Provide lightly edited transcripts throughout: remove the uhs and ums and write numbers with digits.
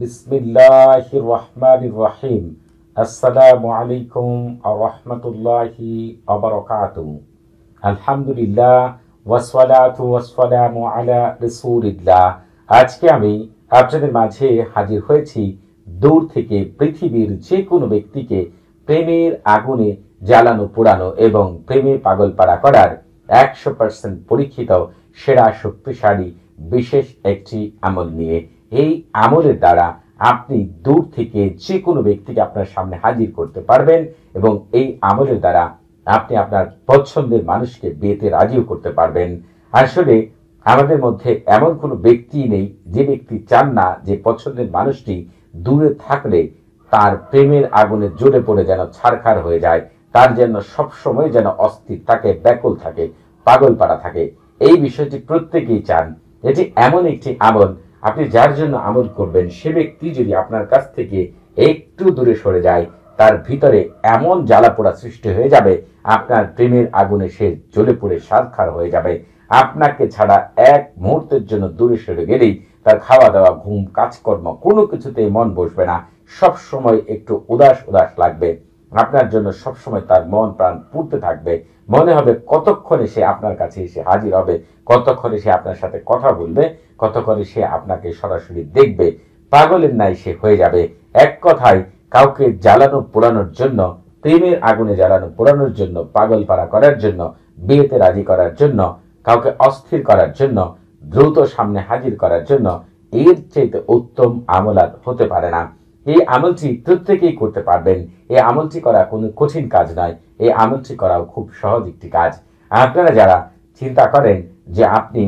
বিসমিল্লাহির রহমানির রহিম। আসসালামু আলাইকুম ওয়া রাহমাতুল্লাহি ওয়া বারাকাতুহু। আলহামদুলিল্লাহ ওয়াসসালাতু ওয়াসসালামু আলা রাসূলিল্লাহ। আজকে আমি আপনাদের মাঝে হাজির হয়েছি দূর থেকে পৃথিবীর যে কোনো ব্যক্তিকে প্রেমের আগুনে জ্বালানো পোড়ানো এবং প্রেমে পাগলপাড়া করার 100% পরীক্ষিত সেরা শক্তিশালী বিশেষ একটি আমল নিয়ে। এই আমলের দ্বারা আপনি দূর থেকে যে কোনো ব্যক্তিকে আপনার সামনে হাজির করতে পারবেন এবং এই আমলের দ্বারা আপনি আপনার পছন্দের মানুষকে বিয়েতে রাজিও করতে পারবেন। আসলে আমাদের মধ্যে এমন কোনো ব্যক্তি নেই যে ব্যক্তি চান না যে পছন্দের মানুষটি দূরে থাকলে তার প্রেমের আগুনে জ্বলে পড়ে যেন ছারখার হয়ে যায়, তার জন্য সবসময় যেন অস্থির থাকে, ব্যাকুল থাকে, পাগলপাড়া থাকে। এই বিষয়টি প্রত্যেকেই চান। এটি এমন একটি আমল, আপনি যার জন্য আমল করবেন সে ব্যক্তি যদি আপনার কাছ থেকে একটু দূরে সরে যায়, তার ভিতরে এমন জ্বালা পোড়া সৃষ্টি হয়ে যাবে, আপনার প্রেমের আগুনে সে জ্বলে পড়ে ছারখার হয়ে যাবে। আপনাকে ছাড়া এক মুহূর্তের জন্য দূরে সরে গেলেই তার খাওয়া দাওয়া, ঘুম, কাজকর্ম কোনো কিছুতেই মন বসবে না। সব সময় একটু উদাস উদাস লাগবে। আপনার জন্য সবসময় তার মন প্রাণ পুড়তে থাকবে। মনে হবে কতক্ষণে সে আপনার কাছে এসে হাজির হবে, কতক্ষণে সে আপনার সাথে কথা বলবে, কতক্ষণে সে আপনাকে সরাসরি দেখবে। পাগলের ন্যায় সে হয়ে যাবে। এক কথায় কাউকে জ্বালানো পোড়ানোর জন্য, প্রেমের আগুনে জ্বালানো পোড়ানোর জন্য, পাগল পাড়া করার জন্য, বিয়েতে রাজি করার জন্য, কাউকে অস্থির করার জন্য, দ্রুত সামনে হাজির করার জন্য এর চাইতে উত্তম আমল আর হতে পারে না। এই আমলটি প্রত্যেকেই করতে পারবেন। এই আমলটি করা কোনো কঠিন কাজ নয়। এই আমলটি করাও খুব সহজ একটি কাজ। আপনারা যারা চিন্তা করেন যে আপনি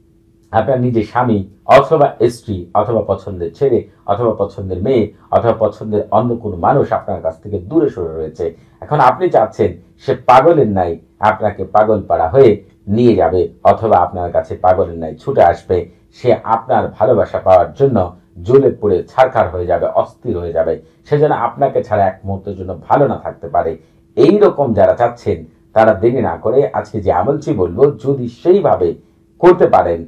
আপনার নিজের স্বামী অথবা স্ত্রী অথবা পছন্দের ছেলে অথবা পছন্দের মেয়ে অথবা পছন্দের অন্য কোনো মানুষ আপনার কাছ থেকে দূরে সরে রয়েছে, এখন আপনি চাচ্ছেন সে পাগলের ন্যায় আপনাকে পাগল পাড়া হয়ে নিয়ে যাবে অথবা আপনার কাছে পাগলের ন্যায় ছুটে আসবে। সে আপনার ভালোবাসা পাওয়ার জন্য জ্বলে পড়ে ছারখার হয়ে যাবে, অস্থির হয়ে যাবে। সে যেন আপনাকে ছাড়া এক মুহূর্তের জন্য ভালো না থাকতে পারে। এই রকম যারা চাচ্ছেন তারা দেরি না করে আজকে যে আমলটি বলবো, যদি সেইভাবে করতে পারেন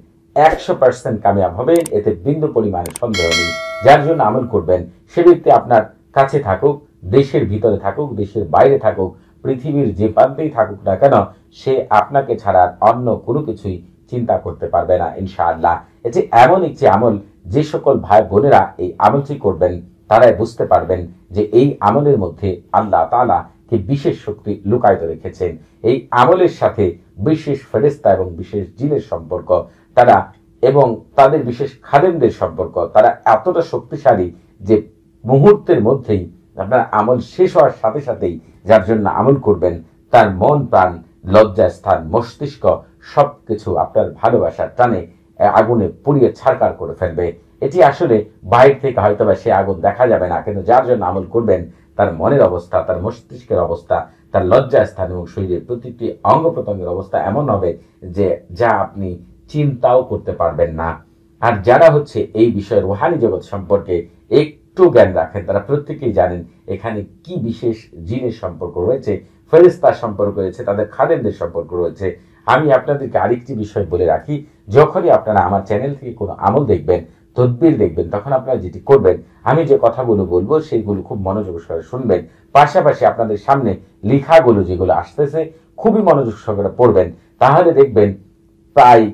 100% কামিয়াব হবে, এতে বিন্দু পরিমাণে সন্দেহ নেই। যার জন্য আমল করবেন সে ব্যক্তি আপনার কাছে থাকুক, দেশের ভিতরে থাকুক, দেশের বাইরে থাকুক, পৃথিবীর যে প্রান্তেই থাকুক না কেন, সে আপনাকে ছাড়া অন্য কোনো কিছুই চিন্তা করতে পারবে না ইনশাআল্লাহ। এটি এমন একটি আমল, যে সকল ভাই বোনেরা এই আমলটি করবেন তারাই বুঝতে পারবেন যে এই আমলের মধ্যে আল্লাহ তাআলা কি বিশেষ শক্তি লুকায়িত রেখেছেন। এই আমলের সাথে বিশেষ ফেরেশতা এবং বিশেষ জিনের সম্পর্ক, তারা এবং তাদের বিশেষ খাদেমদের সম্পর্ক, তারা এতটা শক্তিশালী যে মুহূর্তের মধ্যেই আপনার আমল শেষ হওয়ার সাথে সাথেই যার জন্য আমল করবেন তার মন প্রাণ, লজ্জা স্থান, মস্তিষ্ক সবকিছু আপনার ভালোবাসার টানে আগুনে পুড়িয়ে ছারখার করে ফেলবে। এটি আসলে বাইরে থেকে হয়তো বা সে আগুন দেখা যাবে না, কিন্তু যার জন্য আমল করবেন তার মনের অবস্থা, তার মস্তিষ্কের অবস্থা, তার লজ্জা স্থান এবং শরীরের প্রতিটি অঙ্গ প্রত্যঙ্গের অবস্থা এমন হবে যে যা আপনি চিন্তাও করতে পারবেন না। আর যারা এই বিষয়ে রুহানি জগৎ সম্পর্কে একটু জ্ঞান রাখেন তারা প্রত্যেকেই জানেন এখানে কি বিশেষ জিনের সম্পর্ক রয়েছে, ফেরেশতার সম্পর্ক রয়েছে, তাদের খাদেমদের সম্পর্ক রয়েছে। আমি আপনাদেরকে আরেকটি বিষয় বলে রাখি, যখনই আপনারা আমার চ্যানেল থেকে কোনো আমল দেখবেন, তদবির দেখবেন, তখন আপনারা যেটি করবেন, আমি যে কথাগুলো বলবো সেইগুলো খুব মনোযোগ সহকারে শুনবেন। পাশাপাশি আপনাদের সামনে লেখাগুলো যেগুলো আসতেছে খুবই মনোযোগ সহকারে পড়বেন। তাহলে দেখবেন প্রায়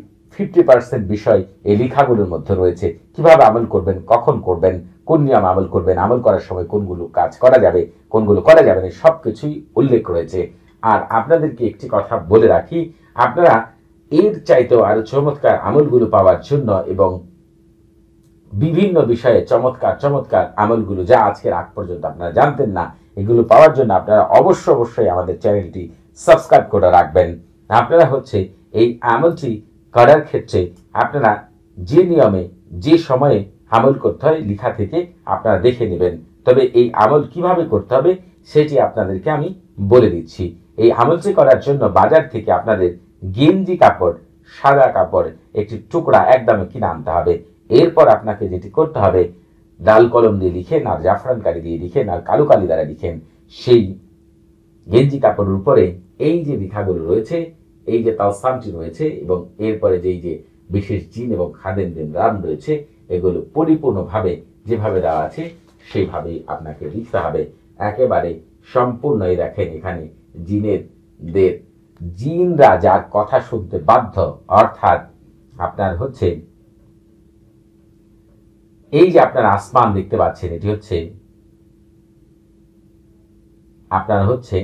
50% বিষয় এই লেখাগুলোর মধ্যে রয়েছে। কিভাবে আমল করবেন, কখন করবেন, কোন নিয়ম আমল করবেন, আমল করার সময় কোনগুলো কাজ করা যাবে, কোনগুলো করা যাবে না, সবকিছুই উল্লেখ রয়েছে। আর আপনাদেরকে একটি কথা বলে রাখি, আপনারা এর চাইতেও আরো চমৎকার আমলগুলো পাওয়ার জন্য এবং বিভিন্ন বিষয়ে চমৎকার চমৎকার আমলগুলো যা আজকের আগ পর্যন্ত আপনারা জানতেন না, এগুলো পাওয়ার জন্য আপনারা অবশ্যই আমাদের চ্যানেলটি সাবস্ক্রাইব করে রাখবেন। আপনারা এই আমলটি করার ক্ষেত্রে আপনারা যে নিয়মে যে সময়ে আমল করতে হয় লেখা থেকে আপনারা দেখে নেবেন। তবে এই আমল কিভাবে করতে হবে সেটি আপনাদেরকে আমি বলে দিচ্ছি। এই আমলটি করার জন্য বাজার থেকে আপনাদের গেঞ্জি কাপড়, সাদা কাপড় একটি টুকরা একদমই কিনে আনতে হবে। এরপর আপনাকে যেটি করতে হবে, লাল কলম দিয়ে লিখেন আর জাফরান কালি দিয়ে লিখেন আর কালো কালি দ্বারা লিখেন সেই গেঞ্জি কাপড়ের উপরে এই যে লেখাগুলো রয়েছে, এই যে তালসামটি রয়েছে এবং এরপরে যেই যে বিশেষ জিন এবং খাদেমদের নাম রয়েছে, এগুলো পরিপূর্ণভাবে যেভাবে দেওয়া আছে সেইভাবেই আপনাকে লিখতে হবে। একেবারে সম্পূর্ণই দেখেন এখানে জিনেদের, জিনরা যার কথা শুনতে বাধ্য, অর্থাৎ আপনার হচ্ছে এই যে আপনার আসমান দেখতে পাচ্ছেন, এটি হচ্ছে আপনার হচ্ছে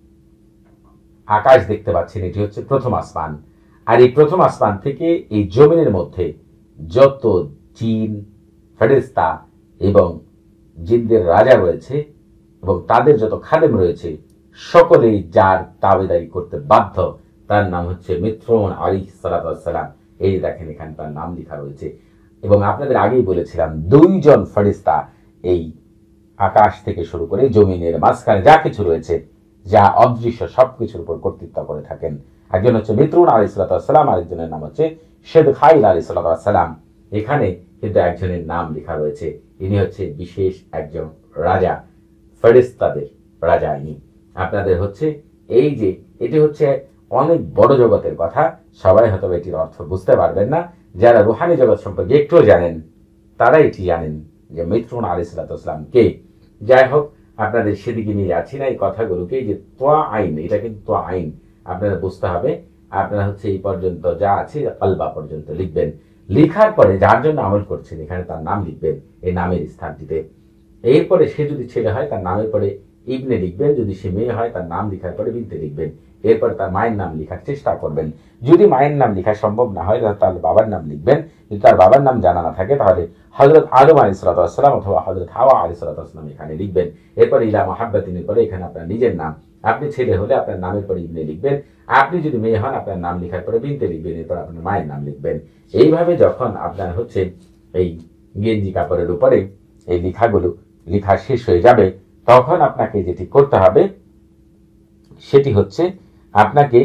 আকাশ দেখতে পাচ্ছেন, এটি হচ্ছে প্রথম আসমান। আর এই প্রথম আসমান থেকে এই জমিনের মধ্যে যত জিন, ফেরেশতা এবং জিনদের রাজা রয়েছে এবং তাদের যত খাদেম রয়েছে, সকলেই যার তাবেদারি করতে বাধ্য, তার নাম হচ্ছে মিথ্রন আলাইহিস সালাতু ওয়াস সালাম। এই যে দেখেন এখানে তার নাম লেখা রয়েছে। এবং আপনাদের আগেই বলেছিলাম 2 জন ফেরেশতা এই আকাশ থেকে শুরু করে জমিনের মাঝখানে যা কিছু রয়েছে, যা অদৃশ্য সবকিছুর উপর কর্তৃত্ব করে থাকেন। একজন হচ্ছে মিথ্রুন আলাইহিস সালাতু ওয়াস সালাম, আরেকজনের নাম হচ্ছে শেদখাইল আলাইহিস সালাতু ওয়াস সালাম। এখানে কিন্তু একজনের নাম লেখা রয়েছে, ইনি হচ্ছে বিশেষ একজন রাজা, ফেরেশতাদের রাজা ইনি। আপনাদের হচ্ছে এই যে এটি হচ্ছে অনেক বড় জগতের কথা, সবাই হয়তো এটির অর্থ বুঝতে পারবেন না। যারা রুহানি জগৎ সম্পর্কে একটু জানেন তারা এটি জানেন যে মিথ্রুন আলাইহিস সালাতু ওয়াস সালাম কে। যাই হোক, আপনাদের সেদিকে নিয়ে যাচ্ছি না, এই কথাগুলোকে। যে তোয়া আইন, এটা কিন্তু তোয়া আইন আপনারা বুঝতে হবে। আপনারা হচ্ছে এই পর্যন্ত যা আছে আলবা পর্যন্ত লিখবেন। লিখার পরে যার জন্য আমল করছেন এখানে তার নাম লিখবেন এই নামের স্থানটিতে। এরপরে সে যদি ছেলে হয় তার নামের পরে ইবনে লিখবেন, যদি সে মেয়ে হয় তার নাম লিখার পরে বিনতে লিখবেন। এরপর তার মায়ের নাম লেখার চেষ্টা করবেন। যদি মায়ের নাম লেখা সম্ভব না হয় তাহলে বাবার নাম লিখবেন। যদি তার বাবার নাম জানা না থাকে তাহলে হযরত আদম আলাইহিস সালাতু ওয়াস সালাম অথবা হযরত হাওয়া আলাইহিস সালাতু ওয়াস সালাম এখানে লিখবেন। এরপর ইলা মুহাব্বাতিনের পরে এখানে আপনার নিজের নাম। আপনি ছেলে হলে আপনার নামের পরে ইবনে লিখবেন। আপনি যদি মেয়ে হন আপনার নাম লেখার পরে বিনতে লিখবেন। এরপর আপনার মায়ের নাম লিখবেন। এইভাবে যখন আপনার হচ্ছে এই গেঞ্জি কাপড়ের উপরে এই লেখাগুলো লেখা শেষ হয়ে যাবে, তখন আপনাকে যেটি করতে হবে সেটি হচ্ছে আপনাকে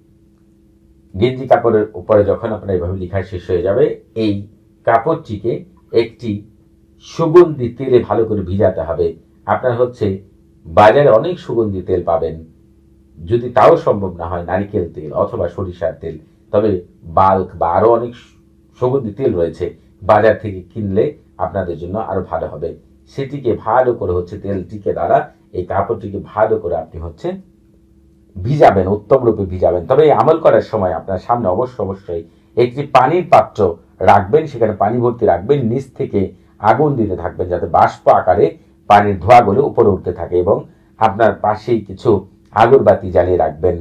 গেঞ্জি কাপড়ের উপরে যখন আপনার এইভাবে লেখা শেষ হয়ে যাবে, এই কাপড়টিকে একটি সুগন্ধি তেলে ভালো করে ভিজাতে হবে। আপনার হচ্ছে বাজারে অনেক সুগন্ধি তেল পাবেন, যদি তাও সম্ভব না হয় নারিকেল তেল অথবা সরিষার তেল, তবে বাল্ক বা আরো অনেক সুগন্ধি তেল রয়েছে, বাজার থেকে কিনলে আপনাদের জন্য আরো ভালো হবে। সেটিকে ভালো করে হচ্ছে তেলটিকে দ্বারা এই কাপড়টিকে ভালো করে আপনি হচ্ছে ভিজাবেন, উত্তম রূপে ভিজাবেন। তবে এই আমল করার সময় আপনার সামনে অবশ্যই একটি পানির পাত্র রাখবেন, সেখানে পানি ভর্তি রাখবেন, নিচ থেকে আগুন দিতে থাকবেন যাতে বাষ্প আকারে পানির ধোঁয়াগুলো উপরে উঠতে থাকে, এবং আপনার পাশেই কিছু আগরবাতি জ্বালিয়ে রাখবেন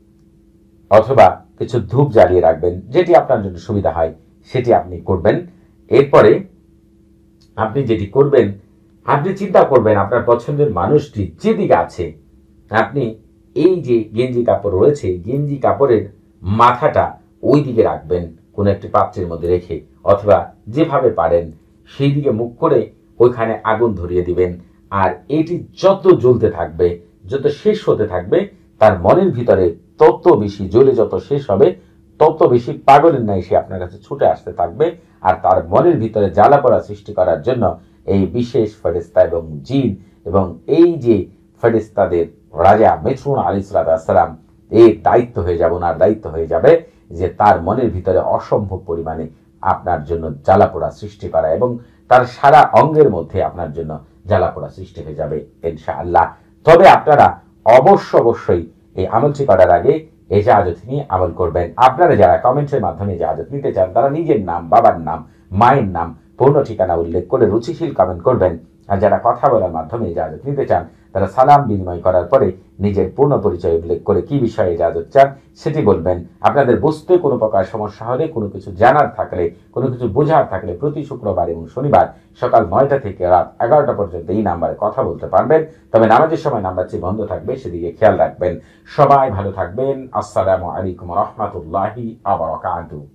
অথবা কিছু ধূপ জ্বালিয়ে রাখবেন, যেটি আপনার জন্য সুবিধা হয় সেটি আপনি করবেন। এরপরে আপনি যেটি করবেন, আপনি চিন্তা করবেন আপনার পছন্দের মানুষটি যেদিকে আছে, আপনি এই যে গেঞ্জি কাপড় রয়েছে গেঞ্জি কাপড়ের মাথাটা ওই দিকে রাখবেন কোনো একটি পাত্রের মধ্যে রেখে, অথবা যেভাবে পারেন সেই দিকে মুখ করে ওইখানে আগুন ধরিয়ে দিবেন। আর এটি যত জ্বলতে থাকবে, যত শেষ হতে থাকবে, তার মনের ভিতরে তত বেশি জ্বলে যত শেষ হবে তত বেশি পাগলের ন্যায় সে আপনার কাছে ছুটে আসতে থাকবে। আর তার মনের ভিতরে জ্বালা পড়া সৃষ্টি করার জন্য এই বিশেষ ফেরেশতা এবং জিন এবং এই যে ফেরেশতাদের রাজা মিথ্রুন আলাইহিস সালাতু ওয়াস সালাম এর দায়িত্ব হয়ে যাব না, দায়িত্ব হয়ে যাবে যে তার মনের ভিতরে অসম্ভব পরিমাণে আপনার জন্য জ্বালা পোড়া সৃষ্টি করা, এবং তার সারা অঙ্গের মধ্যে আপনার জন্য জ্বালা পোড়া সৃষ্টি হয়ে যাবে ইনশাআল্লাহ। তবে আপনারা অবশ্যই এই আমলটি করার আগে এজাজত নিয়ে আমল করবেন। আপনারা যারা কমেন্টের মাধ্যমে এজাজত নিতে চান তারা নিজের নাম, বাবার নাম, মায়ের নাম, পূর্ণ ঠিকানা উল্লেখ করে রুচিশীল কমেন্ট করবেন। আর যারা কথা বলার মাধ্যমে এজাজত নিতে চান তারা সালাম বিনিময় করার পরে নিজের পূর্ণ পরিচয় উল্লেখ করে কি বিষয়ে ইজাজত চান সেটি বলবেন। আপনাদের বুঝতে কোনো প্রকার সমস্যা হলে, কোনো কিছু জানার থাকলে, কোনো কিছু বোঝার থাকলে প্রতি শুক্রবার এবং শনিবার সকাল 9টা থেকে রাত 11টা পর্যন্ত এই নাম্বারে কথা বলতে পারবেন। তবে নামাজের সময় নাম্বারটি বন্ধ থাকবে, সেদিকে খেয়াল রাখবেন। সবাই ভালো থাকবেন। আসসালামু আলাইকুম ওয়া রাহমাতুল্লাহি ওয়া বারাকাতুহু।